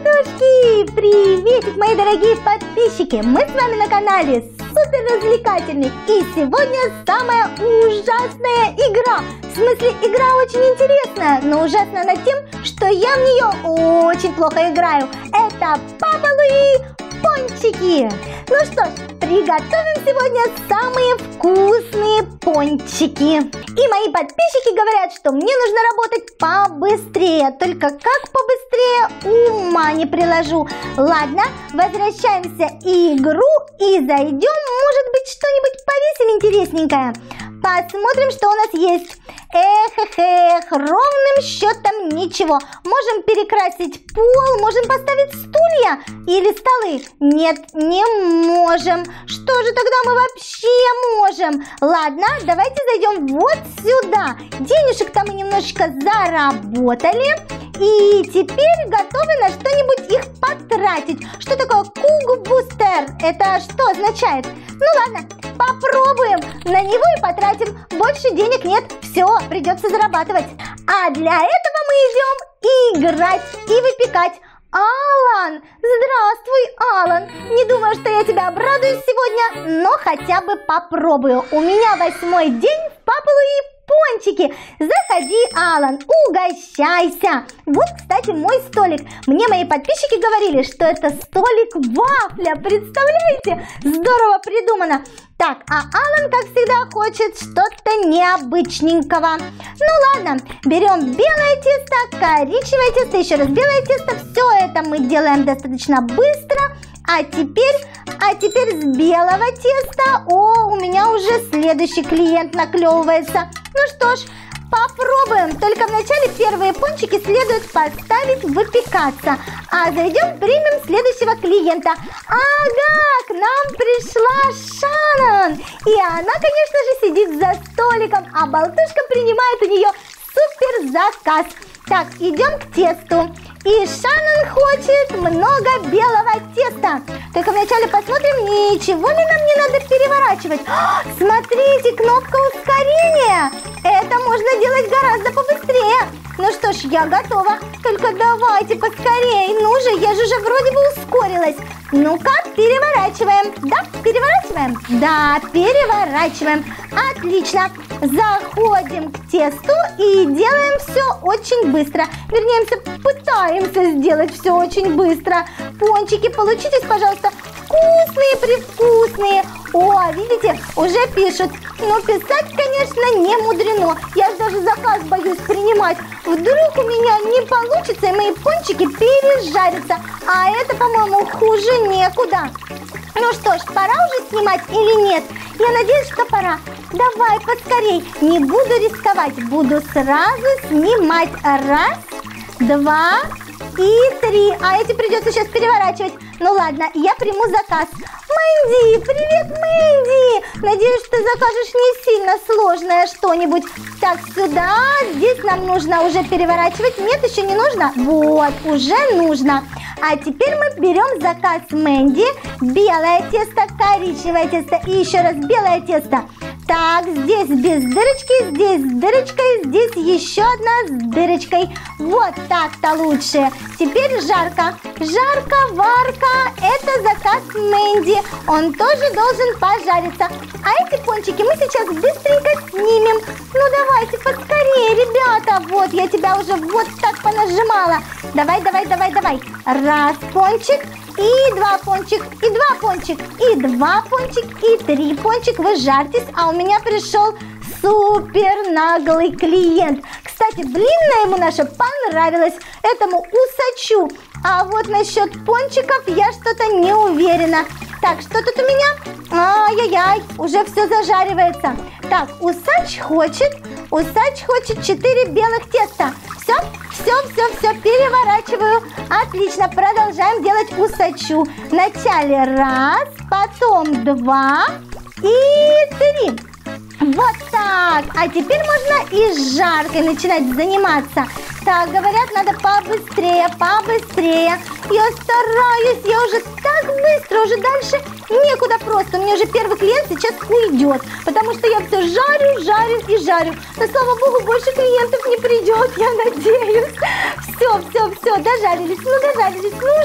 Ребятушки, приветик, мои дорогие подписчики! Мы с вами на канале Супер Развлекательный. И сегодня самая ужасная игра. В смысле, игра очень интересная, но ужасная над тем, что я в нее очень плохо играю. Это Папа Луи пончики. Ну что ж, приготовим сегодня самые вкусные пончики. И мои подписчики говорят, что мне нужно работать побыстрее. Только как побыстрее, ума не приложу. Ладно, возвращаемся в игру и зайдем, может быть, что-нибудь повесим интересненькое. Посмотрим, что у нас есть. Эх, ровным счетом ничего. Можем перекрасить пол, можем поставить стулья или столы. Нет, не можем. Что же тогда мы вообще можем? Ладно, давайте зайдем вот сюда. Денежек-то мы немножечко заработали. И теперь готовы на что-нибудь их потратить. Что такое кук-бустер? Это что означает? Ну ладно, попробуем. На него и потратим. Больше денег нет. Все, придется зарабатывать. А для этого мы идем играть и выпекать. Алан! Здравствуй, Алан! Не думаю, что я тебя обрадую сегодня, но хотя бы попробую. У меня 8-й день в Папа Луи пончики. Заходи, Алан, угощайся. Вот, кстати, мой столик. Мне мои подписчики говорили, что это столик вафля. Представляете? Здорово придумано. Так, а Алан, как всегда, хочет что-то необычненького. Ну ладно, берем белое тесто, коричневое тесто, еще раз белое тесто. Все это мы делаем достаточно быстро. А теперь с белого теста, у меня уже следующий клиент наклевывается. Ну что ж, попробуем. Только вначале первые пончики следует поставить выпекаться. А зайдем, примем следующего клиента. Ага, к нам пришла Шаннон. И она, конечно же, сидит за столиком, а болтушка принимает у нее супер заказ. Так, идем к тесту. И Шаннон хочет много белого теста. Только вначале посмотрим, ничего ли нам не надо переворачивать. Смотрите, кнопка ускорения. Это можно делать гораздо побыстрее. Ну что ж, я готова. Только давайте поскорее. Ну же, я же уже вроде бы ускорилась. Ну-ка, переворачиваем. Да, переворачиваем? Да, переворачиваем. Отлично. Заходим к тесту и делаем все очень быстро. Вернее, пытаемся сделать все очень быстро. Пончики, получитесь, пожалуйста, вкусные-привкусные. О, видите, уже пишут. Но писать, конечно, не мудрено. Я же даже заказ боюсь принимать. Вдруг у меня не получится, и мои пончики пережарятся. А это, по-моему, хуже некуда. Ну что ж, пора уже снимать или нет? Я надеюсь, что пора. Давай поскорей. Не буду рисковать. Буду сразу снимать. 1, 2 и 3. А эти придется сейчас переворачивать. Ну ладно, я приму заказ. Мэнди, привет, Мэнди. Надеюсь, что закажешь не сильно сложное что-нибудь. Так, сюда. Здесь нам нужно уже переворачивать. Нет, еще не нужно? Вот, уже нужно. А теперь мы берем заказ Мэнди. Белое тесто, коричневое тесто и еще раз белое тесто. Так, здесь без дырочки, здесь с дырочкой, здесь еще одна с дырочкой. Вот так-то лучше. Теперь жарко. Жарко-варка. Это заказ Мэнди. Он тоже должен пожариться. А эти пончики мы сейчас быстренько снимем. Ну давайте поскорее, ребята. Вот, я тебя уже вот так понажимала. Давай. 1 пончик. И 2 пончик, и 2 пончик, и 2 пончик, и 3 пончик. Вы жарьтесь, а у меня пришел супер наглый клиент. Кстати, длинная ему наша понравилась, этому усачу. А вот насчет пончиков я что-то не уверена. Так, что тут у меня? Ай-яй-яй, уже все зажаривается. Так, усач хочет 4 белых теста. Все, переворачиваю. Отлично, продолжаем делать усачу. Вначале 1, потом 2 и 3. Вот так. А теперь можно и с жаркой начинать заниматься. Так, говорят, надо побыстрее. Я стараюсь, я уже так быстро, уже дальше некуда просто. У меня уже первый клиент сейчас уйдет, потому что я все жарю. Но, слава богу, больше клиентов не придет, я надеюсь. Все, дожарились. Ну,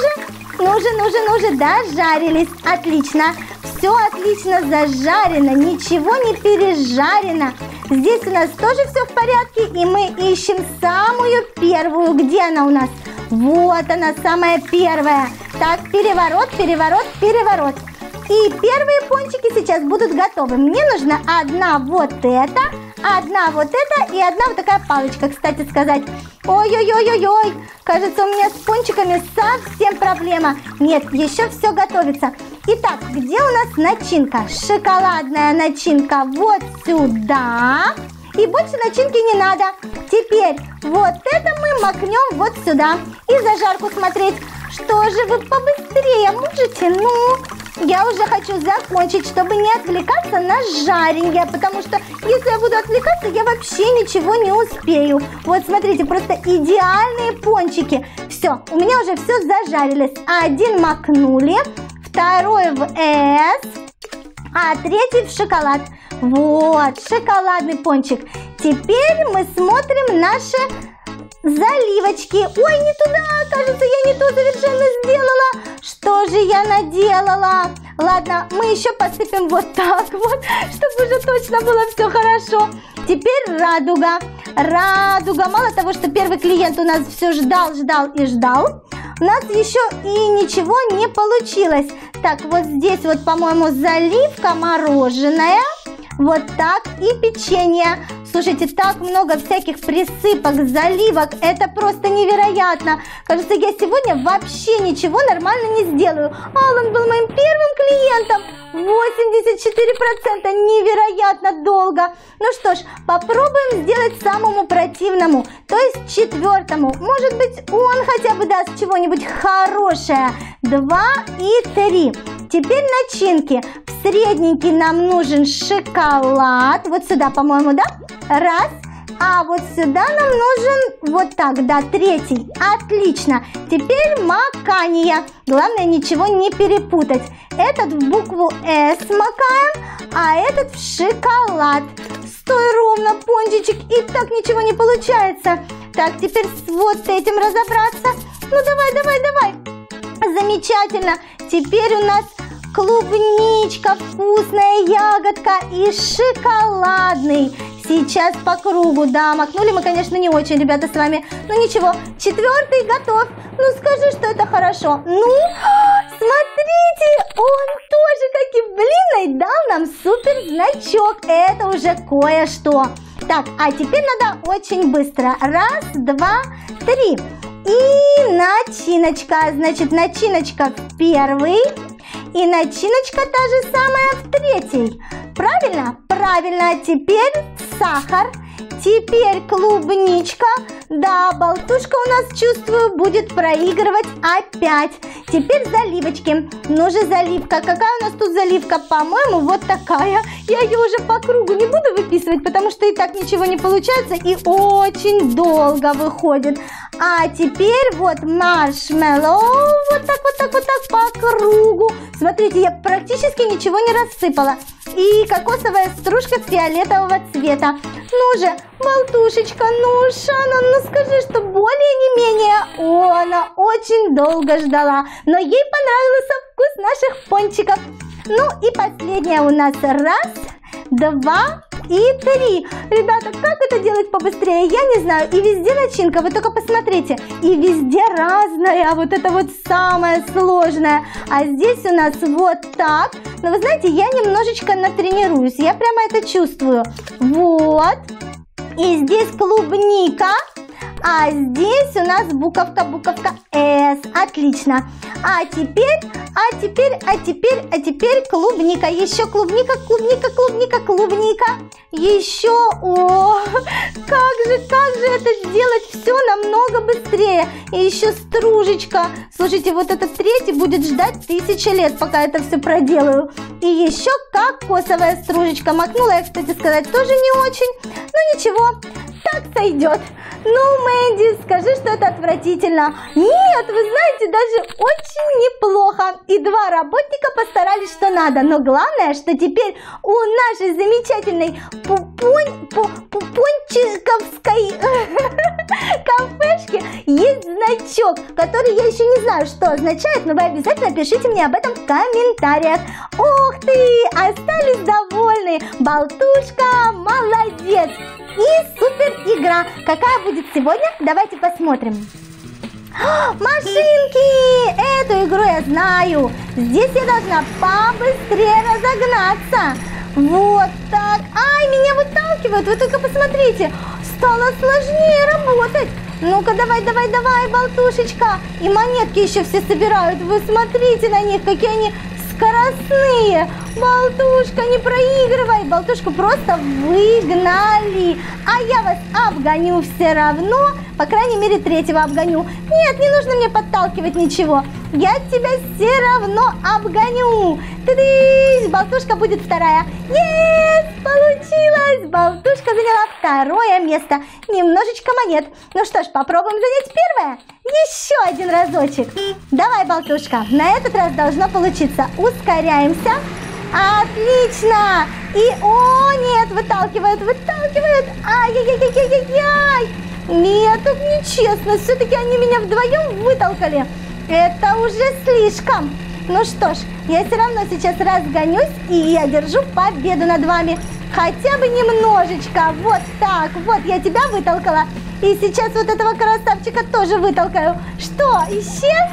уже, дожарились. Отлично. Все отлично зажарено, ничего не пережарено. Здесь у нас тоже все в порядке, и мы ищем самую первую. Где она у нас? Вот она, самая первая. Так, переворот, переворот, переворот. И первые пончики сейчас будут готовы. Мне нужна одна вот эта, одна вот эта и одна вот такая палочка, кстати сказать. Ой-ой-ой-ой-ой, кажется, у меня с пончиками совсем проблема. Нет, еще все готовится. Итак, где у нас начинка? Шоколадная начинка вот сюда. И больше начинки не надо. Теперь вот это мы макнем вот сюда. И зажарку смотреть. Что же вы побыстрее можете? Ну, я уже хочу закончить, чтобы не отвлекаться на жаренье. Потому что если я буду отвлекаться, я вообще ничего не успею. Вот смотрите, просто идеальные пончики. Все, у меня уже все зажарилось. Один макнули, второй в S, а третий в шоколад. Вот, шоколадный пончик. Теперь мы смотрим наши заливочки. Ой, не туда, кажется, я не то совершенно сделала. Что же я наделала? Ладно, мы еще посыпем вот так вот, чтобы уже точно было все хорошо. Теперь радуга. Радуга. Мало того, что первый клиент у нас все ждал, ждал и ждал, у нас еще и ничего не получилось. Так, вот здесь вот, по-моему, заливка мороженое. Вот так, и печенье. Слушайте, так много всяких присыпок, заливок. Это просто невероятно. Кажется, я сегодня вообще ничего нормально не сделаю. Алан был моим первым клиентом. 84%, невероятно долго. Ну что ж, попробуем сделать самому противному, то есть четвертому. Может быть, он хотя бы даст чего-нибудь хорошее. 2 и 3. Теперь начинки. В средненький нам нужен шоколад. Вот сюда, по-моему, да? Раз. А вот сюда нам нужен вот так, да, третий. Отлично. Теперь макание. Главное ничего не перепутать. Этот в букву S макаем, а этот в шоколад. Стой ровно, пончичек, и так ничего не получается. Так, теперь с вот этим разобраться. Ну давай, давай, давай. Замечательно. Теперь у нас клубничка, вкусная ягодка и шоколадный. Сейчас по кругу, да, макнули мы, конечно, не очень, ребята, с вами. Но ничего, четвертый готов. Ну, скажи, что это хорошо. Ну, смотрите, он тоже, как и блинной, дал нам супер значок. Это уже кое-что. Так, а теперь надо очень быстро. 1, 2, 3. И начиночка. Значит, начиночка в первый. И начиночка та же самая в третий. Правильно? Правильно. Теперь сахар. Теперь клубничка. Да, болтушка у нас, чувствую, будет проигрывать опять. Теперь заливочки. Ну же, заливка. Какая у нас тут заливка? По-моему, вот такая. Я ее уже по кругу не буду выписывать, потому что и так ничего не получается и очень долго выходит. А теперь вот маршмеллоу. Вот так, вот так, вот так по кругу. Смотрите, я практически ничего не рассыпала. И кокосовая стружка фиолетового цвета. Ну же, болтушечка, ну, Шанон, ну скажи, что более не менее. О, она очень долго ждала, но ей понравился вкус наших пончиков. Ну и последняя у нас 1, 2 и 3. Ребята, как это делать побыстрее, я не знаю. И везде начинка, вы только посмотрите. И везде разная, вот это вот самое сложное. А здесь у нас вот так. Но вы знаете, я немножечко натренируюсь, я прямо это чувствую. Вот. И здесь клубника. А здесь у нас буковка S. Отлично. А теперь клубника. Еще клубника. Еще, о, как же это сделать все намного быстрее. И еще стружечка. Слушайте, вот этот третий будет ждать 1000 лет, пока это все проделаю. И еще кокосовая стружечка. Макнула я, кстати сказать, тоже не очень. Но ничего, так сойдет. Ну, Мэнди, скажи, что это отвратительно. Нет, вы знаете, даже очень неплохо. И 2 работника постарались, что надо. Но главное, что теперь у нашей замечательной пончиковской кафешки есть значок, который я еще не знаю, что означает, но вы обязательно пишите мне об этом в комментариях. Ух ты, остались довольны. Болтушка, молодец. И супер игра. Какая будет сегодня? Давайте посмотрим. Машинки! Эту игру я знаю. Здесь я должна побыстрее разогнаться. Вот так. Ай, меня выталкивают. Вы только посмотрите. Стало сложнее работать. Ну-ка, давай, давай, давай, болтушечка. И монетки еще все собирают. Вы смотрите на них, какие они скоростные. Болтушка, не проигрывай. Болтушку просто выгнали. А я вас обгоню все равно. По крайней мере, третьего обгоню. Нет, не нужно мне подталкивать ничего. Я тебя все равно обгоню. Ты-дыщ, болтушка будет вторая. Есть, получилось. Болтушка заняла второе место. Немножечко монет. Ну что ж, попробуем занять первое. Еще один разочек. Давай, болтушка, на этот раз должно получиться. Ускоряемся. Отлично. И, о, нет, выталкивают, выталкивают. Ай-яй-яй-яй-яй-яй. Нет, тут нечестно. Все-таки они меня вдвоем вытолкали. Это уже слишком. Ну что ж, я все равно сейчас разгонюсь, и я держу победу над вами. Хотя бы немножечко. Вот так. Вот я тебя вытолкала. И сейчас вот этого красавчика тоже вытолкаю. Что, исчез?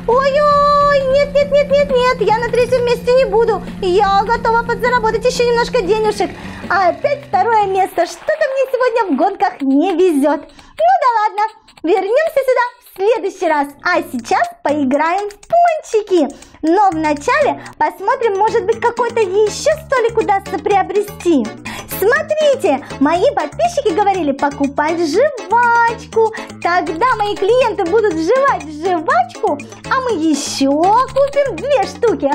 Ой-ой, нет, нет, нет, нет, нет. Я на третьем месте не буду. Я готова подзаработать еще немножко денежек. А опять второе место. Что-то мне сегодня в гонках не везет. Ну да ладно. Вернемся сюда в следующий раз. А сейчас поиграем в пончики. Но вначале посмотрим, может быть, какой-то еще столик удастся приобрести. Смотрите, мои подписчики говорили покупать жвачку. Тогда мои клиенты будут жевать жвачку, а мы еще купим 2 штуки.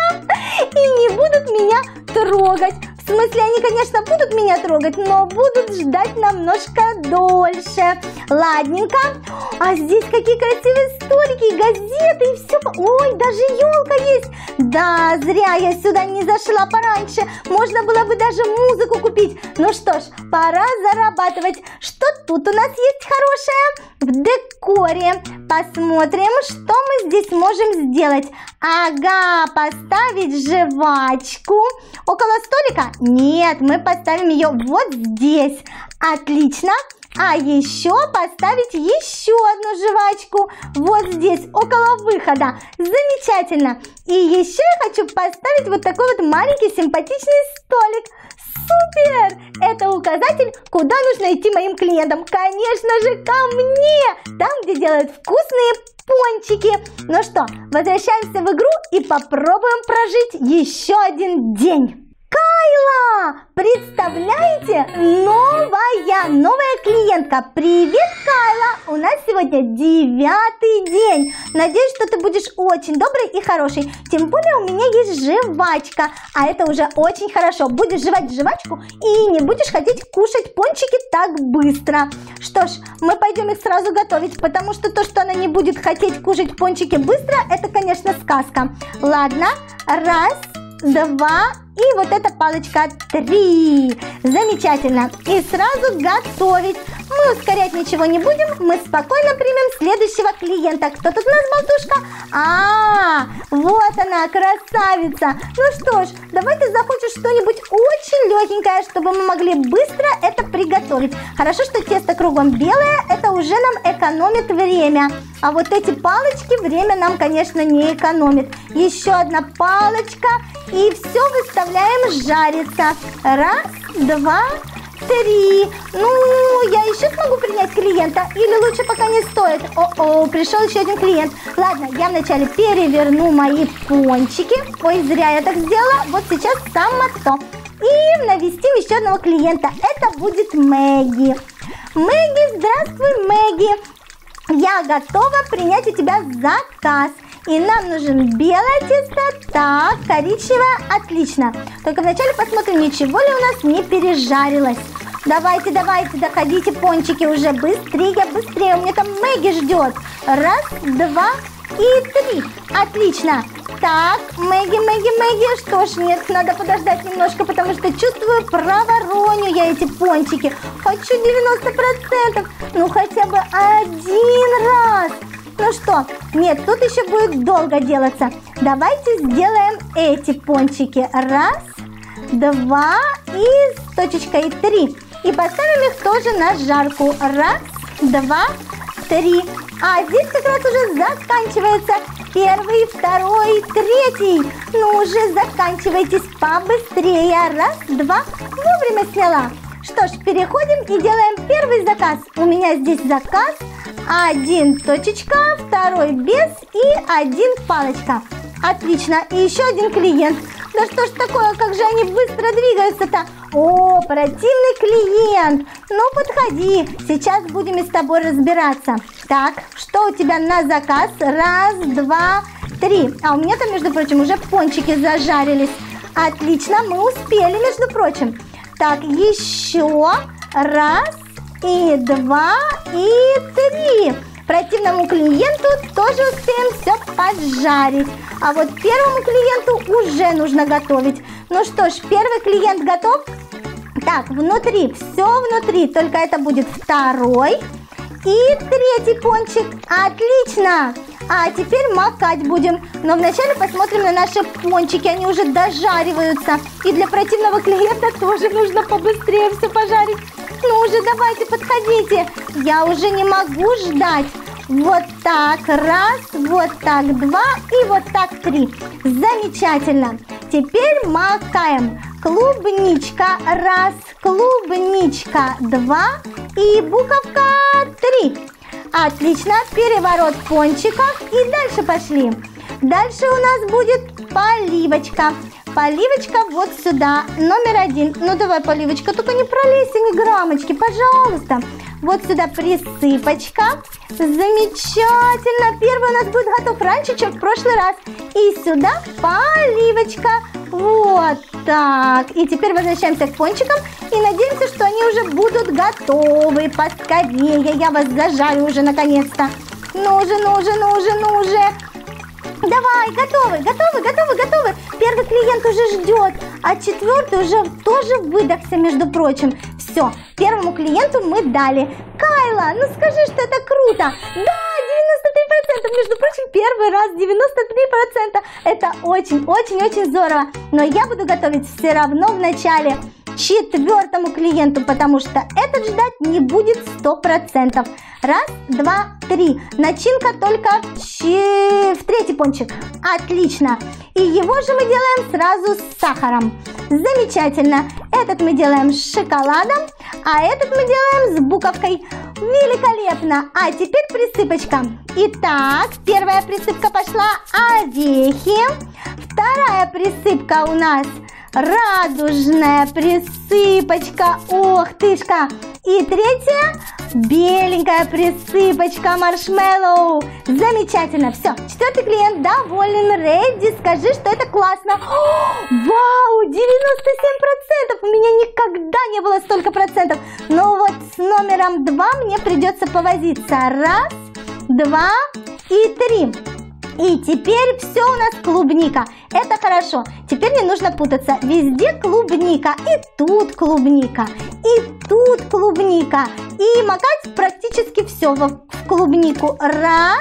И не будут меня трогать. В смысле, они, конечно, будут меня трогать, но будут ждать намножко дольше. Ладненько. А здесь какие красивые столики, газеты и все. Ой, даже елка есть. Да, зря я сюда не зашла пораньше. Можно было бы даже музыку купить. Ну что ж, пора зарабатывать. Что тут у нас есть хорошее? В декоре. Посмотрим, что мы здесь можем сделать. Ага, поставить жвачку. Около столика? Нет, мы поставим ее вот здесь. Отлично. А еще поставить еще одну жвачку вот здесь, около выхода. Замечательно. И еще я хочу поставить вот такой вот маленький симпатичный столик. Супер! Это указатель, куда нужно идти моим клиентам. Конечно же, ко мне! Там, где делают вкусные пончики. Ну что, возвращаемся в игру и попробуем прожить еще один день. Кайла! Представляете? Новая клиентка. Привет, Кайла! У нас сегодня 9-й день. Надеюсь, что ты будешь очень добрый и хороший. Тем более у меня есть жвачка. А это уже очень хорошо. Будешь жевать жвачку и не будешь хотеть кушать пончики так быстро. Что ж, мы пойдем их сразу готовить, потому что то, что она не будет хотеть кушать пончики быстро, это, конечно, сказка. Ладно, 1, 2... И вот эта палочка 3. Замечательно. И сразу готовить. Мы ускорять ничего не будем. Мы спокойно примем следующего клиента. Кто тут у нас, болтушка? Вот она, красавица. Ну что ж, давай ты захочешь что-нибудь очень легенькое, чтобы мы могли быстро это приготовить. Хорошо, что тесто кругом белое. Это уже нам экономит время. А вот эти палочки время нам, конечно, не экономит. Еще одна палочка. И все выставляем жариться. 1, 2, 3. Ну, я еще смогу принять клиента? Или лучше пока не стоит? О-о, пришел еще один клиент. Ладно, я вначале переверну мои пончики. Ой, зря я так сделала. Вот сейчас самое то. И навестим еще одного клиента. Это будет Мэгги. Мэгги, здравствуй, Мэгги. Я готова принять у тебя заказ. И нам нужен белое тесто, так, коричневое, отлично. Только вначале посмотрим, ничего ли у нас не пережарилось. Давайте, давайте, доходите, пончики, уже быстрее, быстрее. У меня там Мэгги ждет. 1, 2 и 3. Отлично. Так, Мэгги, Мэгги, Мэгги. Что ж, нет, надо подождать немножко, потому что чувствую, провороню я эти пончики. Хочу 90%. Ну, хотя бы 1 раз. Ну Ну что, нет, тут еще будет долго делаться. Давайте сделаем эти пончики. Раз, два и с точечкой 3. И поставим их тоже на жарку. Раз, два, 3. А здесь как раз уже заканчивается первый, второй, третий. Ну уже заканчивайтесь побыстрее. Раз, два, вовремя сняла. Что ж, переходим и делаем первый заказ. У меня здесь заказ. 1 точечка, 2 без и 1 палочка. Отлично. И еще один клиент. Да что ж такое, как же они быстро двигаются-то? О, противный клиент. Ну, подходи. Сейчас будем с тобой разбираться. Так, что у тебя на заказ? Раз, два, 3. А у меня там, между прочим, уже пончики зажарились. Отлично, мы успели, между прочим. Так, еще раз, и 2, и 3. Противному клиенту тоже успеем все поджарить. А вот первому клиенту уже нужно готовить. Ну что ж, первый клиент готов? Так, внутри, все внутри, только это будет 2 и 3 пончик. Отлично! А теперь макать будем. Но вначале посмотрим на наши пончики, они уже дожариваются. И для противного клиента тоже нужно побыстрее все пожарить. Ну уже давайте, подходите. Я уже не могу ждать. Вот так, раз, вот так, 2 и вот так 3. Замечательно. Теперь макаем. Клубничка, раз, клубничка, 2 и буковка 3. Отлично, переворот пончиков и дальше пошли. Дальше у нас будет поливочка. Поливочка вот сюда, номер 1. Ну давай, поливочка, только не пролейся ни граммочки, пожалуйста. Вот сюда присыпочка. Замечательно. Первый у нас будет готов раньше, чем в прошлый раз. И сюда поливочка. Вот так. И теперь возвращаемся к пончикам и надеемся, что они уже будут готовы. Поскорее, я вас зажарю уже наконец-то. Ну уже, ну уже, ну уже, ну уже. Давай, готовы, готовы, готовы, готовы. Первый клиент уже ждет, а 4 уже тоже выдохся, между прочим. Все, первому клиенту мы дали. Кайла, ну скажи, что это круто. Да, 93%, между прочим, первый раз 93%. Это очень-очень-очень здорово. Но я буду готовить все равно в начале 4 клиенту, потому что этот ждать не будет 100%. Раз, два, 3. Начинка только в 3 пончик. Отлично. И его же мы делаем сразу с сахаром. Замечательно. Этот мы делаем с шоколадом, а этот мы делаем с буковкой. Великолепно. А теперь присыпочка. Итак, первая присыпка пошла орехи. Вторая присыпка у нас радужная присыпочка. Ох тышка. И третья беленькая присыпочка маршмеллоу. Замечательно. Все, 4 клиент доволен. Редди, скажи, что это классно. Вау, 97%. У меня никогда не было столько процентов. Но вот с номером 2 мне придется повозиться. Раз, два и 3. И теперь все у нас клубника. Это хорошо. Теперь не нужно путаться. Везде клубника. И тут клубника. И тут клубника. И макать практически все в клубнику. Раз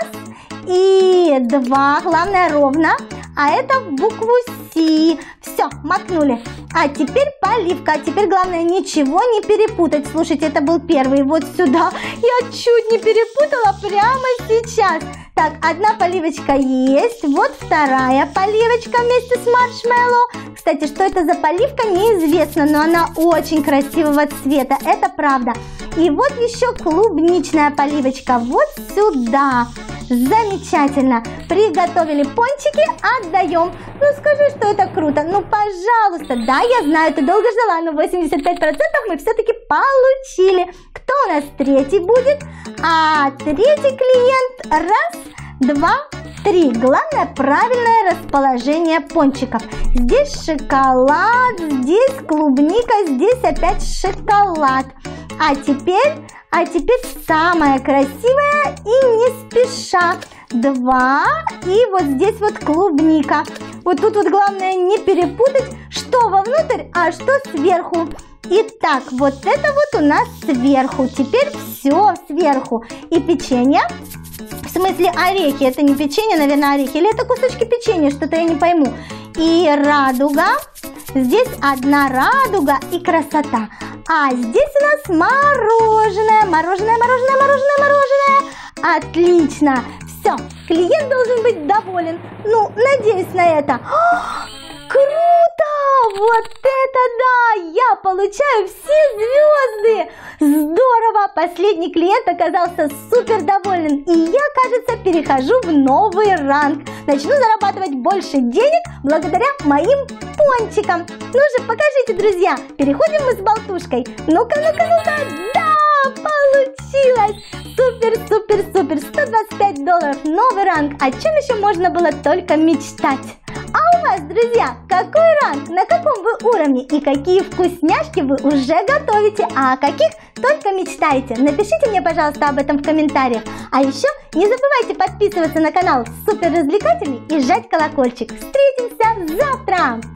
и 2. Главное ровно. А это в букву С. Все, макнули. А теперь поливка. Теперь главное ничего не перепутать. Слушайте, это был первый. Вот сюда. Я чуть не перепутала прямо сейчас. Так, одна поливочка есть. Вот вторая поливочка вместе с маршмеллоу. Кстати, что это за поливка, неизвестно, но она очень красивого цвета. Это правда. И вот еще клубничная поливочка. Вот сюда. Замечательно. Приготовили пончики, отдаем. Ну скажи, что это круто. Ну пожалуйста. Да, я знаю, ты долго ждала, но 85% мы все-таки получили. Кто у нас третий будет? А третий клиент. Раз, два, 3. Главное правильное расположение пончиков. Здесь шоколад, здесь клубника, здесь опять шоколад. А теперь самое красивое и не спеша. 2 и вот здесь вот клубника. Вот тут вот главное не перепутать, что вовнутрь, а что сверху. Итак, вот это вот у нас сверху. Теперь все сверху. И печенье. В смысле орехи. Это не печенье, наверное, орехи. Или это кусочки печенья, что-то я не пойму. И радуга. Здесь одна радуга и красота. А здесь у нас мороженое. Мороженое, мороженое, мороженое, мороженое. Отлично. Все, клиент должен быть доволен. Ну, надеюсь на это. Круто! Вот это да! Я получаю все звезды! Здорово! Последний клиент оказался супер доволен. И я, кажется, перехожу в новый ранг. Начну зарабатывать больше денег благодаря моим пончикам. Ну же, покажите, друзья. Переходим мы с болтушкой. Ну-ка, ну-ка, ну-ка. Да! Получилось! Супер, супер, супер! $125. Новый ранг. О чем еще можно было только мечтать? А у вас, друзья, какой ранг? На каком вы уровне? И какие вкусняшки вы уже готовите? А о каких только мечтаете? Напишите мне, пожалуйста, об этом в комментариях. А еще не забывайте подписываться на канал Супер Развлекательный и жать колокольчик. Встретимся завтра!